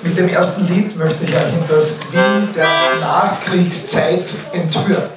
Mit dem ersten Lied möchte ich euch in das Wien der Nachkriegszeit entführen.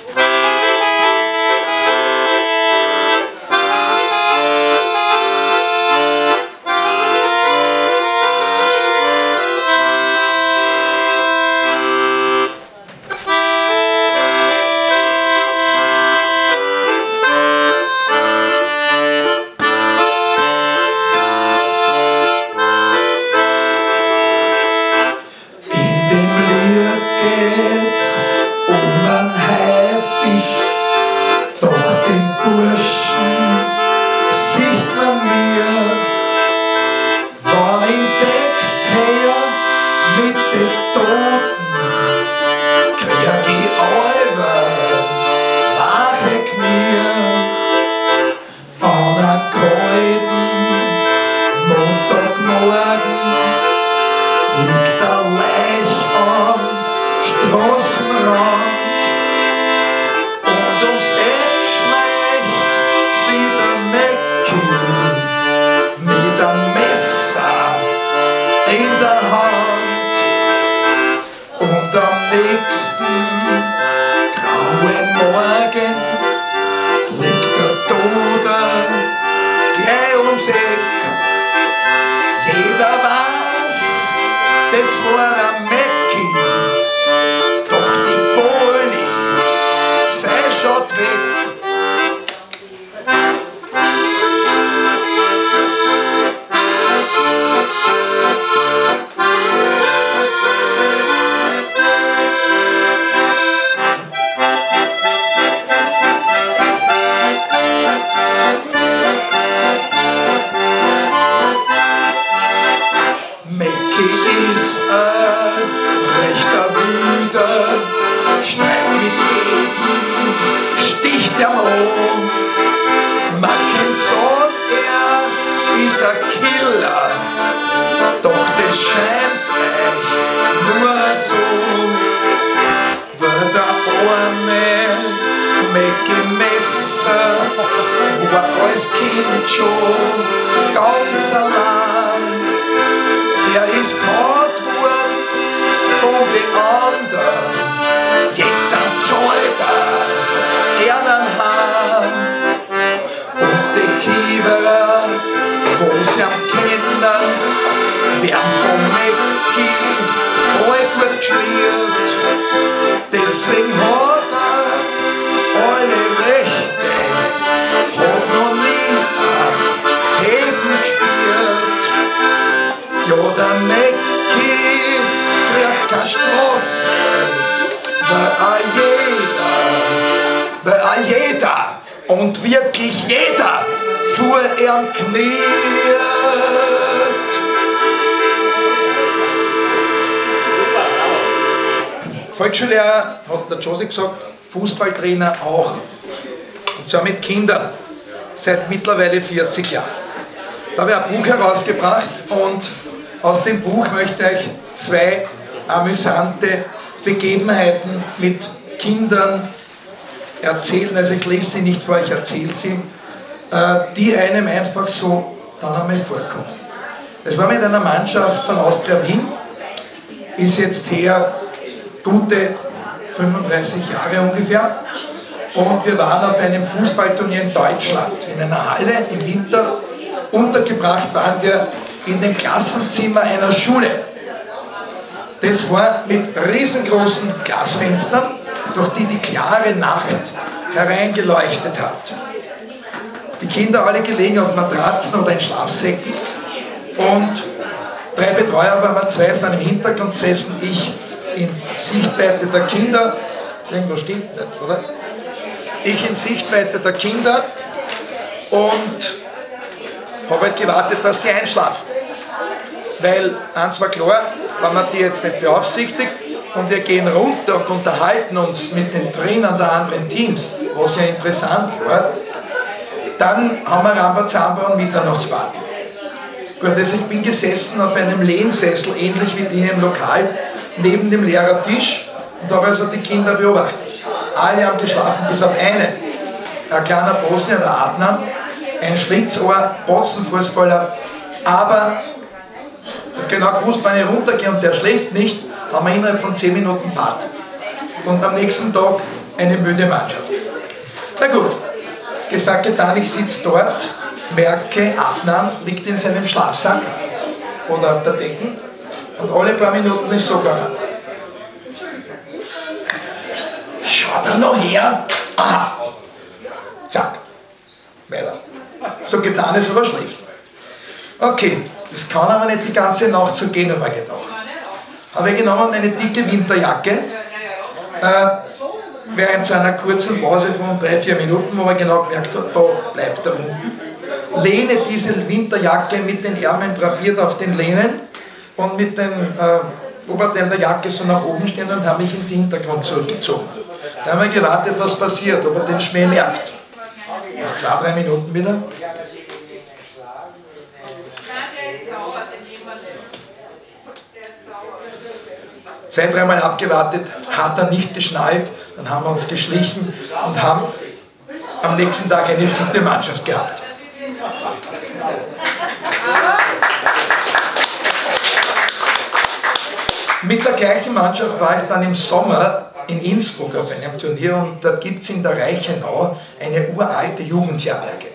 Deswegen hat alle Rechte, hat noch nie Häfen gespielt. Ja, der Mäcki kriegt keine Strafgeld, weil auch jeder und wirklich jeder vor ihm kniet. Volksschullehrer, hat der Josi gesagt, Fußballtrainer auch, und zwar mit Kindern, seit mittlerweile 40 Jahren. Da habe ich ein Buch herausgebracht und aus dem Buch möchte ich euch zwei amüsante Begebenheiten mit Kindern erzählen, also ich lese sie nicht vor, ich erzähle sie, die einem einfach so dann einmal vorkommen. Das war mit einer Mannschaft von Austria Wien, ist jetzt her gute 35 Jahre ungefähr, und wir waren auf einem Fußballturnier in Deutschland, in einer Halle im Winter. Untergebracht waren wir in dem Klassenzimmer einer Schule. Das war mit riesengroßen Glasfenstern, durch die die klare Nacht hereingeleuchtet hat. Die Kinder alle gelegen auf Matratzen oder in Schlafsäcken, und drei Betreuer waren wir, zwei sind im Hintergrund gesessen, ich in Sichtweite der Kinder, irgendwas stimmt nicht, oder? Ich in Sichtweite der Kinder und habe halt gewartet, dass sie einschlafen. Weil eins war klar, wenn man die jetzt nicht beaufsichtigt und wir gehen runter und unterhalten uns mit den Trainern der anderen Teams, was ja interessant war, dann haben wir Rambazamba und Mitternachtsparty. Gut, also ich bin gesessen auf einem Lehnsessel, ähnlich wie die im Lokal, neben dem Lehrertisch, und habe also die Kinder beobachtet. Alle haben geschlafen, bis auf einen. Ein kleiner Bosnier, der Adnan, ein Schlitzohr, Botzenfußballer, aber genau gewusst, wenn ich runtergehe und der schläft nicht, haben wir innerhalb von 10 Minuten Party. Und am nächsten Tag eine müde Mannschaft. Na gut, gesagt, getan, ich sitze dort, merke, Adnan liegt in seinem Schlafsack oder auf der Decke und alle paar Minuten ist so gegangen. Schaut er noch her? Aha. Zack. Weiter. So getan ist, aber schläft. Okay, das kann aber nicht die ganze Nacht so gehen, habe ich gedacht. Habe ich genommen eine dicke Winterjacke, während zu einer kurzen Pause von 3-4 Minuten, wo man genau gemerkt hat, da bleibt er unten. Lehne diese Winterjacke mit den Ärmeln drapiert auf den Lehnen und mit dem Oberteil der Jacke so nach oben stehen und habe mich ins Hintergrund zurückgezogen. Da haben wir gewartet, was passiert, ob er den Schmäh merkt. Nach 2-3 Minuten wieder. Zwei, dreimal abgewartet, hat er nicht geschnallt, dann haben wir uns geschlichen und haben am nächsten Tag eine fitte Mannschaft gehabt. Mit der gleichen Mannschaft war ich dann im Sommer in Innsbruck auf einem Turnier und dort gibt es in der Reichenau eine uralte Jugendherberge.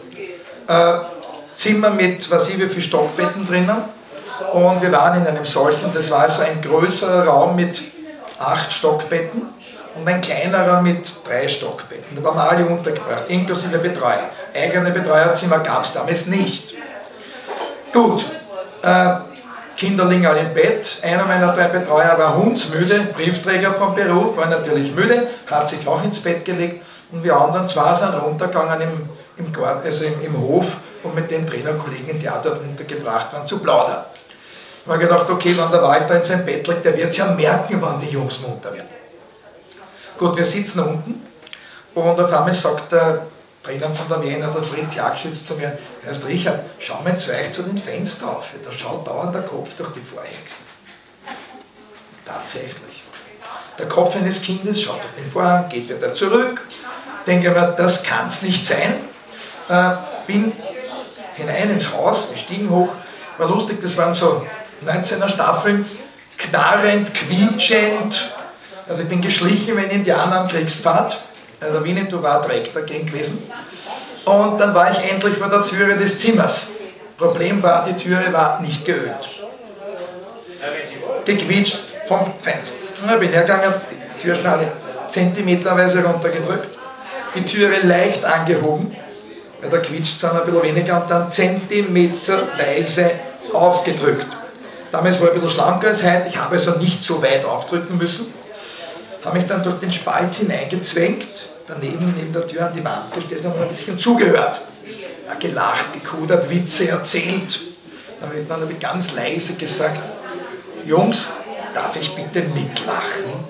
Zimmer mit, was ich wie viele Stockbetten drinnen. Und wir waren in einem solchen, das war also ein größerer Raum mit 8 Stockbetten und ein kleinerer mit 3 Stockbetten. Da waren wir alle untergebracht, inklusive Betreuer. Eigene Betreuerzimmer gab es damals nicht. Gut, Kinder liegen alle im Bett. Einer meiner 3 Betreuer war hundsmüde, Briefträger vom Beruf, war natürlich müde, hat sich auch ins Bett gelegt und wir anderen zwei sind runtergegangen im Hof, um mit den Trainerkollegen, die auch dort untergebracht waren, zu plaudern. Ich habe gedacht, okay, wenn der Walter in sein Bett liegt, der wird es ja merken, wann die Jungs munter werden. Gut, wir sitzen unten und auf einmal sagt der Trainer von der Wiener, der Fritz Jagdschütz, zu mir: Herr Richard, schau mal zu euch zu den Fenstern auf, da schaut dauernd der Kopf durch die Vorhänge. Tatsächlich. Der Kopf eines Kindes schaut durch den Vorhang, geht wieder zurück. Denke mir, das kann es nicht sein. Bin hinein ins Haus, die stiegen hoch. War lustig, das waren so 19er Staffeln, knarrend, quietschend. Also ich bin geschlichen wie ein Indianer am Kriegspfad. Der Winnetou war direkt dagegen gewesen. Und dann war ich endlich vor der Türe des Zimmers. Problem war, die Türe war nicht geölt. Gequietscht vom Fenster. Ich bin hergegangen, die Türschnalle zentimeterweise runtergedrückt, die Türe leicht angehoben, weil da quietscht es dann ein bisschen weniger und dann zentimeterweise aufgedrückt. Damals war ich ein bisschen schlanker als heute, ich habe also nicht so weit aufdrücken müssen. Habe mich dann durch den Spalt hineingezwängt, daneben neben der Tür an die Wand gestellt und ein bisschen zugehört. Gelacht, gekudert, Witze erzählt. Dann habe ich ganz leise gesagt: Jungs, darf ich bitte mitlachen?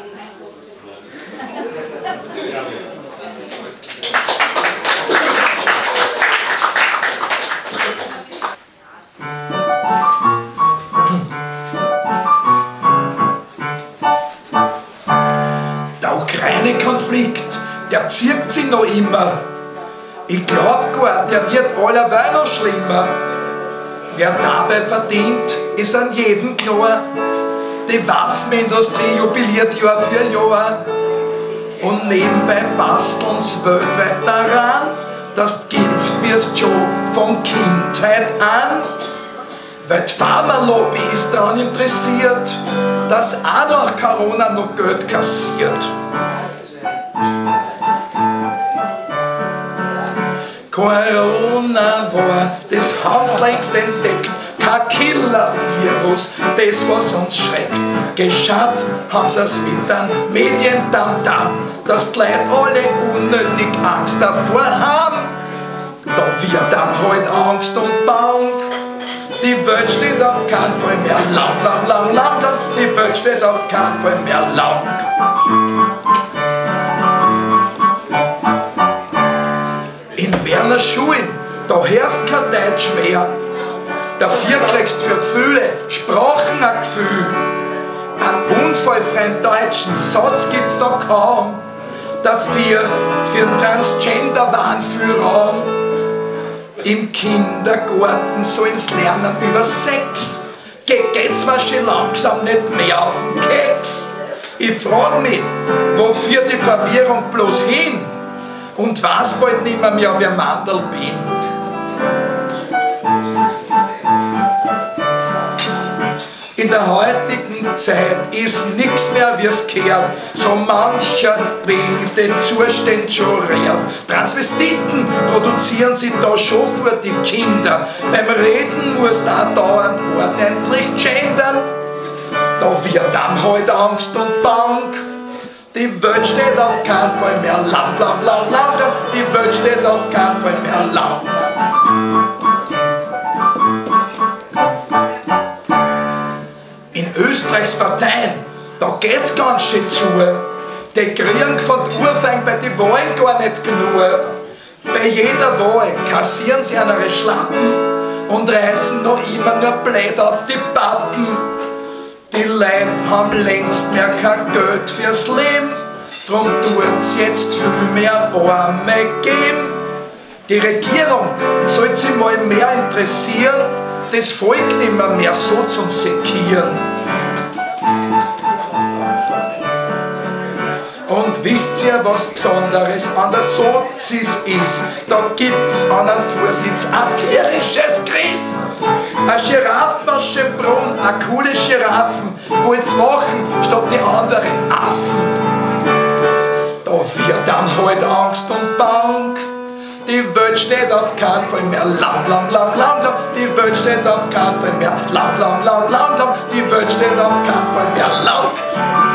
Der Ukraine-Konflikt, der zirkt sich noch immer. Ich glaub gar, der wird allerweil noch schlimmer. Wer dabei verdient, ist an jedem klar. Die Waffenindustrie jubiliert Jahr für Jahr. Und nebenbei basteln's weltweit daran, dass du geimpft wirst schon von Kindheit an. Weil die Pharmalobby ist daran interessiert, dass auch nach Corona noch Geld kassiert. Corona war, das haben's längst entdeckt, kein Killer-Virus, das was uns schreckt. Geschafft haben's es mit einem Medien-Tamtam, dass die Leute alle unnötig Angst davor haben. Da wird dann halt Angst und Bank. Die Welt steht auf keinen Fall mehr lang, lang, lang, lang, lang. Die Welt steht auf keinen Fall mehr lang. In Werner Schulen, da hörst kein Deutsch mehr. Dafür kriegst für viele Sprachen ein Gefühl. Einen unfallfreien deutschen Satz gibt's da kaum. Dafür für einen Transgender-Wahn für Raum. Im Kindergarten sollen's lernen über Sex. geht's mir schon langsam nicht mehr auf den Keks. Ich frag mich, wo führt die Verwirrung bloß hin? Und weiß bald nimmer mehr, wer Mandel bin. In der heutigen Zeit ist nix mehr wie's gehört, so mancher wegen den Zustand schon rät. Transvestiten produzieren sie da schon vor die Kinder, beim Reden musst auch dauernd ordentlich gendern. Da wird dann halt Angst und Bank. Die Welt steht auf keinen Fall mehr lang, lang, lang, lang. Die Welt steht auf keinen Fall mehr lang. In Österreichs Parteien, da geht's ganz schön zu. Die kriegen von Urfein bei den Wahlen gar nicht genug. Bei jeder Wahl kassieren sie ihre Schlappen und reißen noch immer nur blöd auf die Pappen. Die Leute haben längst mehr kein Geld fürs Leben, drum tut's jetzt viel mehr Arme geben. Die Regierung sollte sich mal mehr interessieren, das Volk nicht mehr so zum Sekieren. Und wisst ihr, was Besonderes an der Sozis ist? Da gibt's an einem Vorsitz ein tierisches Gris. Ein Giraffenmaschenbrunn, eine coole Giraffen, wollt's machen statt die anderen Affen. Da wird einem halt Angst und Bang. Die Welt steht auf keinen Fall mehr lang, lang, lang, lang, lang. Die Welt steht auf keinen Fall mehr lang, lang, lang, lang, lang. Die Welt steht auf keinen Fall mehr lang.